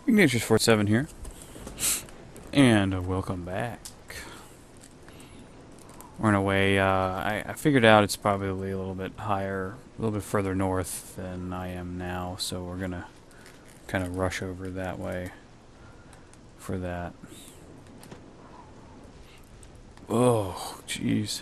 Ignatius 47 here, and welcome back. We're in a way, I figured out it's probably a little bit higher, a little bit further north than I am now, so we're gonna kind of rush over that way for that. Oh, jeez.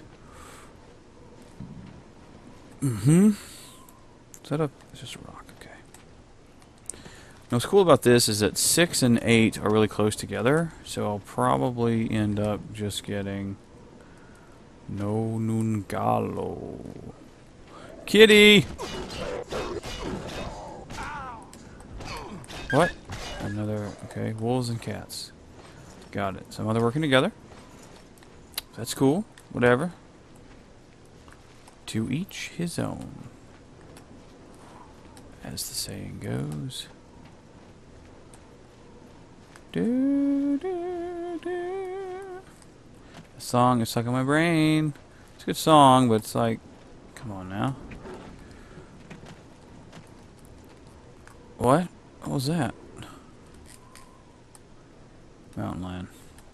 Is that a... It's just a rock, okay. Now, what's cool about this is that 6 and 8 are really close together, so I'll probably end up just getting... No Nungalo. Kitty! What? Another... Okay, wolves and cats. Got it. Some other working together. That's cool. Whatever. To each his own. As the saying goes. Do, do, do. The song is stuck in my brain. It's a good song, but it's like, come on now. What? What was that? Mountain lion.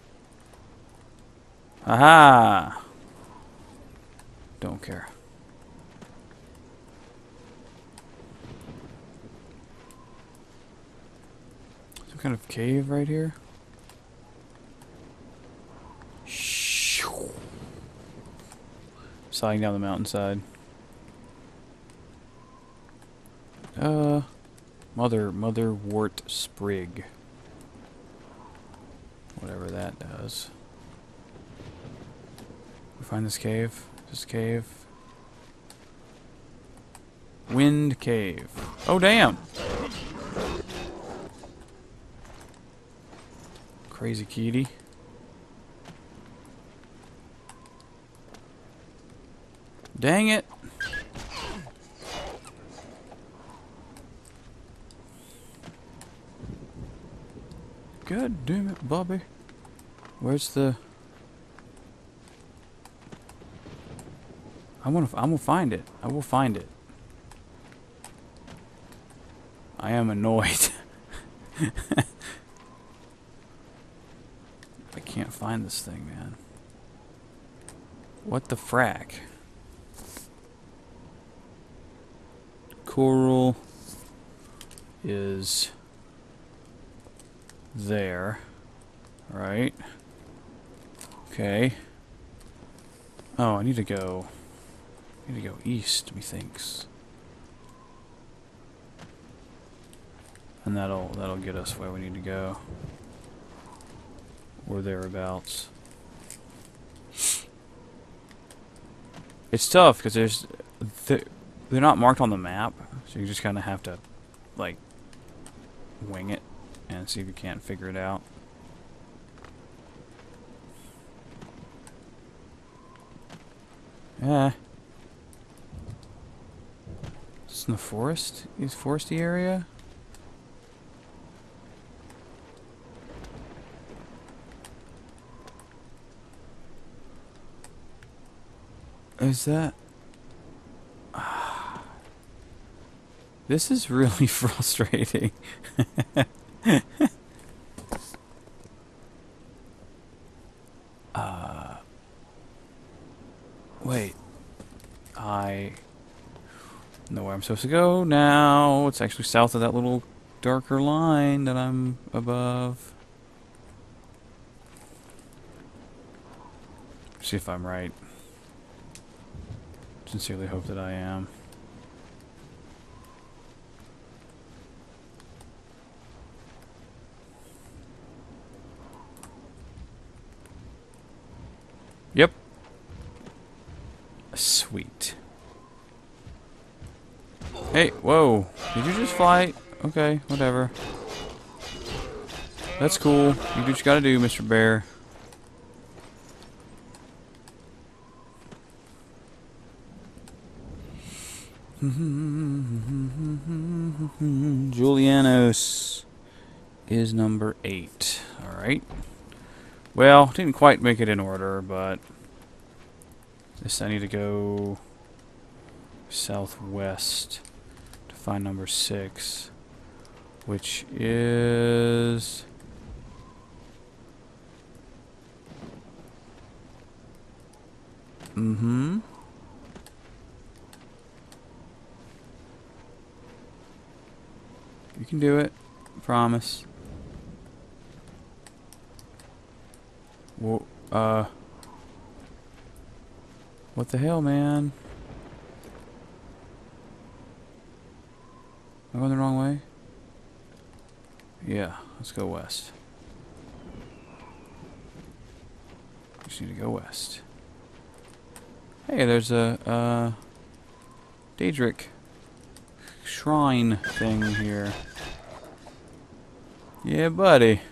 Aha! Don't care. Some kind of cave right here. Sliding down the mountainside. Mother wart sprig. Whatever that does. We find this cave. This cave. Wind cave. Oh, damn! Crazy kitty. Dang it! God damn it, Bobby. Where's the... I'm gonna find it. I will find it. I am annoyed. I can't find this thing, man. What the frack? Coral is there, right? Okay. Oh, I need to go east, methinks. And that'll get us where we need to go. Or thereabouts. It's tough because they're not marked on the map, so you just kind of have to like wing it and see if you can't figure it out. Yeah. It's in the forest? Is foresty area? Is that... This is really frustrating. Wait. I know where I'm supposed to go now. It's actually south of that little darker line that I'm above. See if I'm right. Sincerely hope that I am. Yep. Sweet. Hey, whoa. Did you just fly? Okay, whatever. That's cool. You do what you gotta do, Mr. Bear. Julianos is number 8. Alright. Well, didn't quite make it in order, but this I need to go southwest to find number 6. which is... Mm-hmm. You can do it. Promise. Whoa, what the hell, man? Am I going the wrong way? Yeah, let's go west. Just need to go west. Hey, there's a Daedric shrine thing here. Yeah, buddy.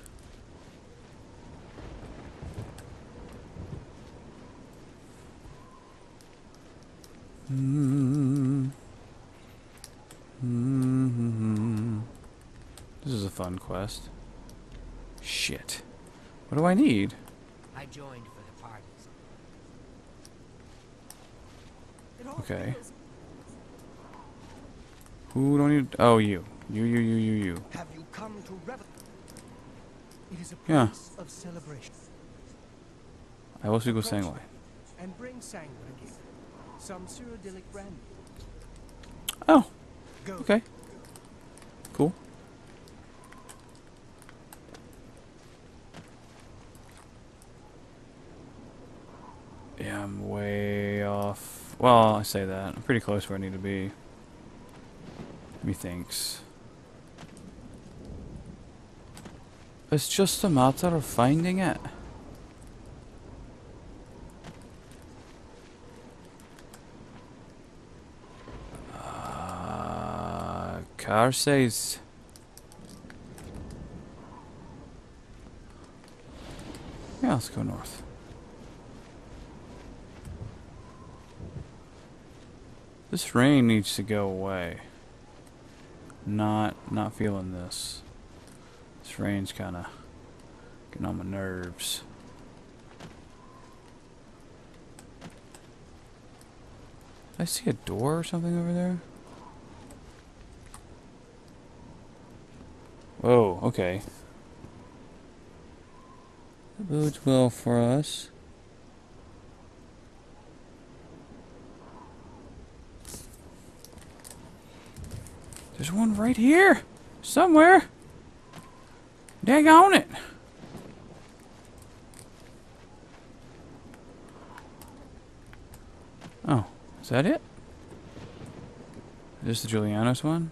This is a fun quest. Shit. What do I need? I joined for the parties. Okay. Who do I need? Oh, you. You. Have you come to revel? It is a Yeah. place of celebration. I will speak with Sangway. And bring Sangway here. Some Cyrodiilic brandy. Oh, Go. okay. Cool. Yeah, I'm way off. Well, I say that. I'm pretty close where I need to be. Methinks. It's just a matter of finding it. Car says. Yeah, let's go north. This rain needs to go away. Not feeling this. This rain's kind of getting on my nerves. Did I see a door or something over there? Whoa, okay. That bodes well for us. There's one right here! Somewhere! Daggone it! Oh, is that it? Is this the Julianos one?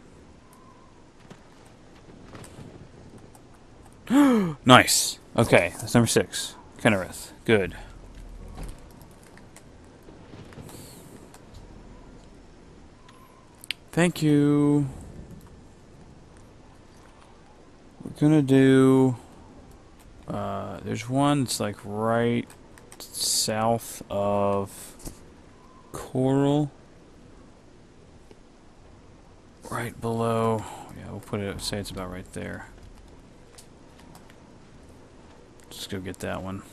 Nice! Okay, that's number 6. Kennereth. Good. Thank you. We're gonna do... there's one that's like right south of Coral. Right below... Yeah, we'll put it... say it's about right there. Let's go get that one.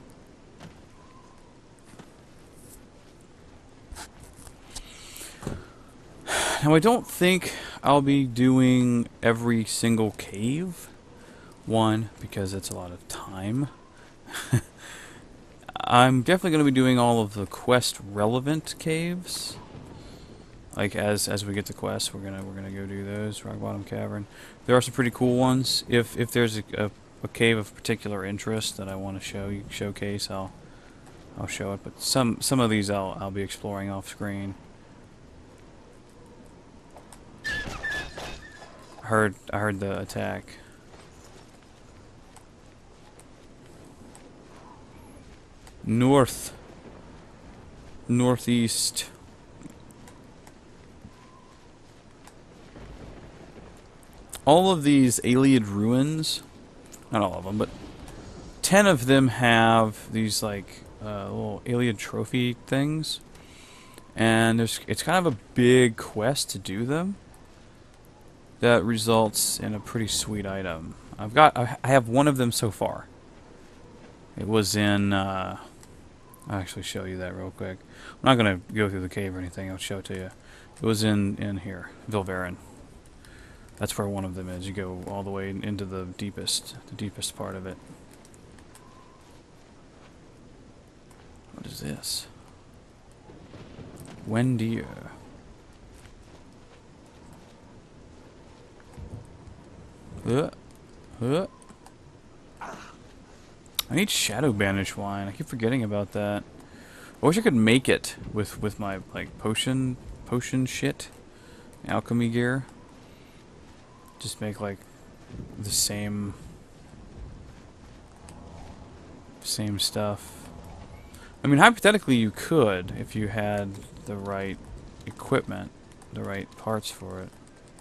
Now, I don't think I'll be doing every single cave. One, because it's a lot of time. I'm definitely going to be doing all of the quest-relevant caves. Like, as we get to quests, we're gonna go do those. Rock Bottom Cavern. There are some pretty cool ones. If there's a cave of particular interest that I want to showcase, I'll show it. But some of these I'll be exploring off screen. I heard the attack. Northeast. All of these Ayleid ruins, not all of them, but 10 of them have these like little Ayleid trophy things, and it's kind of a big quest to do them. That results in a pretty sweet item. I have one of them so far. It was in. I'll actually show you that real quick. I'm not gonna go through the cave or anything. I'll show it to you. It was in here, Vilverin. That's where one of them is. You go all the way into the deepest part of it. What is this? Wendier. I need Shadow Banish wine. I keep forgetting about that. I wish I could make it with my like potion shit, alchemy gear. Just make like the same stuff. I mean, hypothetically, you could if you had the right equipment, the right parts for it.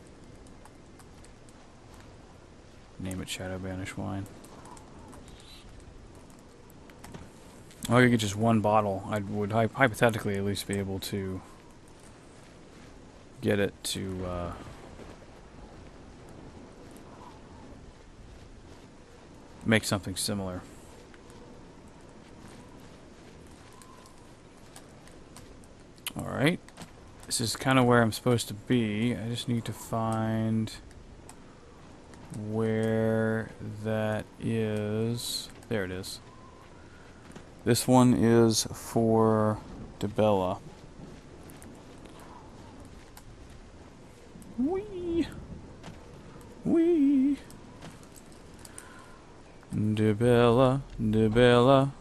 Name it Shadow Banish wine. Oh, I could get just one bottle. I would hypothetically at least be able to get it to make something similar. Alright. This is kind of where I'm supposed to be. I just need to find where that is. There it is. This one is for Debella. Wee! Wee! Debella, Debella.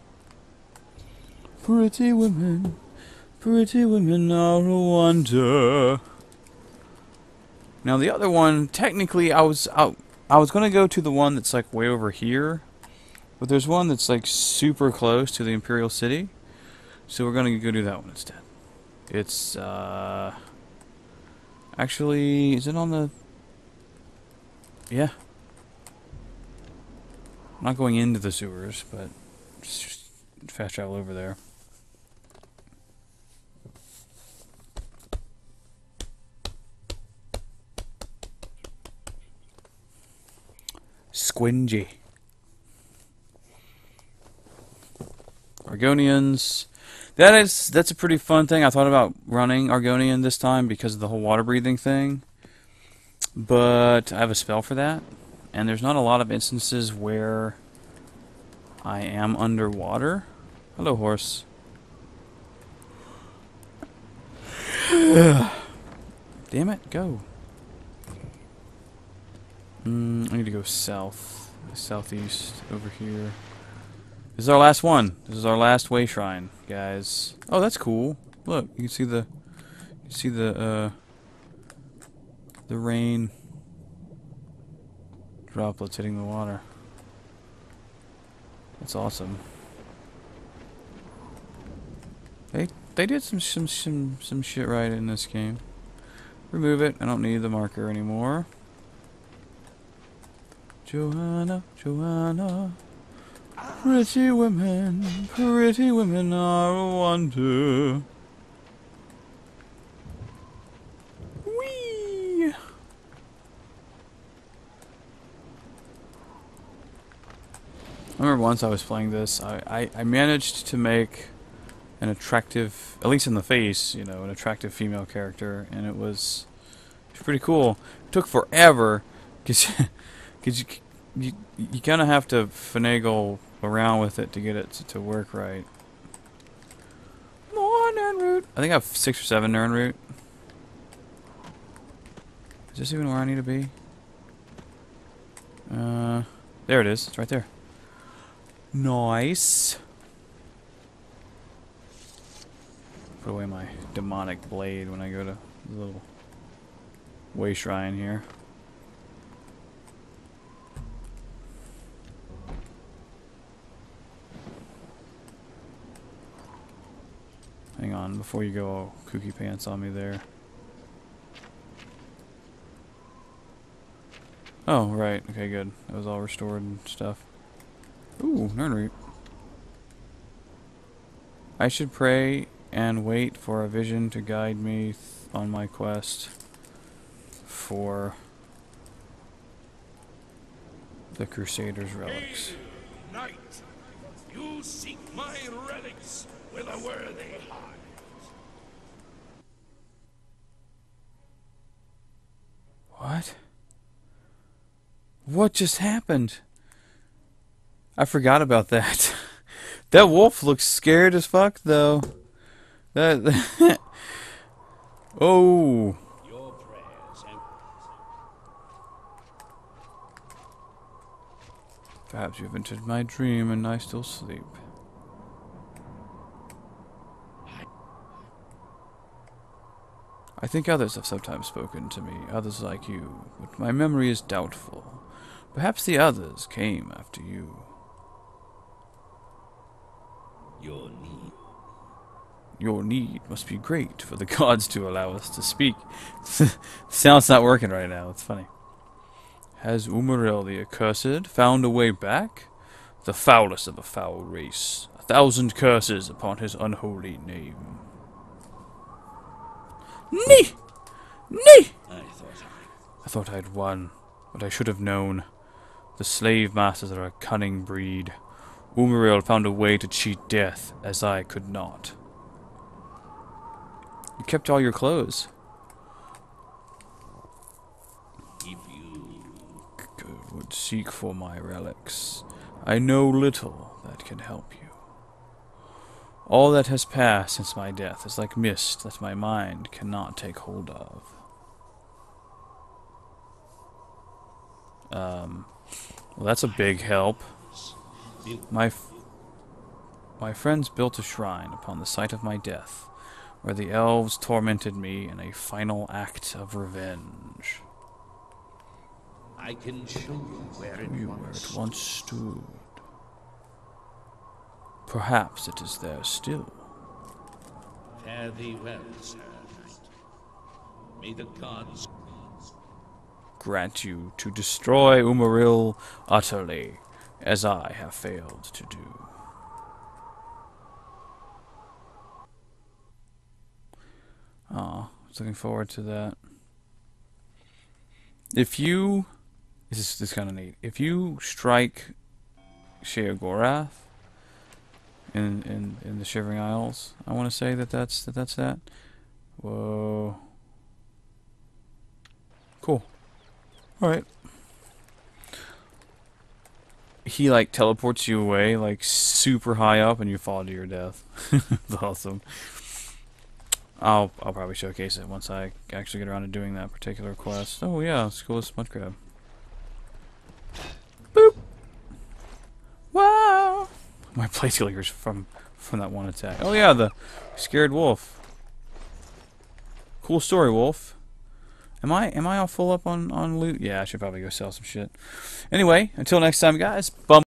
Pretty women are a wonder. Now the other one, technically, I was gonna go to the one that's like way over here, but there's one that's like super close to the Imperial City, so we're gonna go do that one instead. It's actually, is it on the? Yeah. I'm not going into the sewers, but just fast travel over there. Squingy. Argonians. That's a pretty fun thing. I thought about running Argonian this time because of the whole water breathing thing. But I have a spell for that. And there's not a lot of instances where I am underwater. Hello, horse. Damn it, go. I need to go south. Southeast, over here. This is our last one. This is our last way shrine, guys. Oh, that's cool. Look, you can see the rain droplets hitting the water. That's awesome. They did some shit right in this game. Remove it. I don't need the marker anymore. Joanna, Joanna, pretty women are a wonder. Whee! I remember once I was playing this, I managed to make an attractive, at least in the face, you know, an attractive female character, and it was pretty cool. It took forever, because you kind of have to finagle around with it to get it to work right. More Nernroot. I think I have 6 or 7 Nernroot. Is this even where I need to be? There it is. It's right there. Nice. Put away my demonic blade when I go to the little way shrine here. Hang on, before you go all kooky pants on me there. Oh, right. Okay, good. That was all restored and stuff. Ooh, Nernroot. I should pray and wait for a vision to guide me on my quest for the Crusaders' relics. Hail, knight! You seek my relics with a worthy heart. What? What just happened? I forgot about that. That wolf looks scared as fuck, though. That. Oh. Your prayers and Perhaps you've entered my dream and I still sleep. I think others have sometimes spoken to me, others like you, but my memory is doubtful. Perhaps the others came after you. your need. Your need must be great for the gods to allow us to speak. Sound's not working right now, it's funny. Has Umaril the Accursed found a way back? The foulest of a foul race. 1,000 curses upon his unholy name. Nee! Nee! I thought I'd won, but I should have known. The slave masters are a cunning breed. Umaril found a way to cheat death, as I could not. You kept all your clothes. If you Would seek for my relics. I know little that can help you. All that has passed since my death is like mist that my mind cannot take hold of. Well, that's a big help. My friends built a shrine upon the site of my death, where the elves tormented me in a final act of revenge. I can show you where It once stood. Perhaps it is there still. Fare thee well, sir knight. May the gods Grant you to destroy Umaril utterly, as I have failed to do. Aw, I was looking forward to that. If you... This is kind of neat. If you strike Sheogorath in the Shivering Isles, I want to say that's that. Whoa. Cool. Alright. He, like, teleports you away, like, super high up, and you fall to your death. That's awesome. I'll probably showcase it once I actually get around to doing that particular quest. Oh, yeah, it's cool as Mudcrab. Boop! Wow! My plate clears from that one attack. Oh, yeah, the scared wolf. Cool story, wolf. Am I all full up on loot? Yeah, I should probably go sell some shit. Anyway, until next time, guys. Bum.